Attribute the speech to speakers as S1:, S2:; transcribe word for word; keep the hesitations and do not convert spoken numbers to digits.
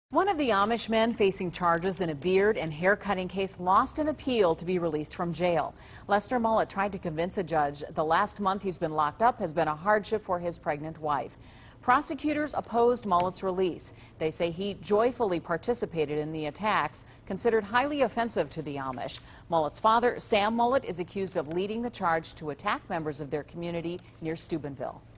S1: One of the Amish men facing charges in a beard and hair cutting case lost an appeal to be released from jail. Lester Mullet tried to convince a judge the last month he's been locked up has been a hardship for his pregnant wife. Prosecutors opposed Mullet's release. They say he joyfully participated in the attacks, considered highly offensive to the Amish. Mullet's father, Sam Mullet, is accused of leading the charge to attack members of their community near Steubenville.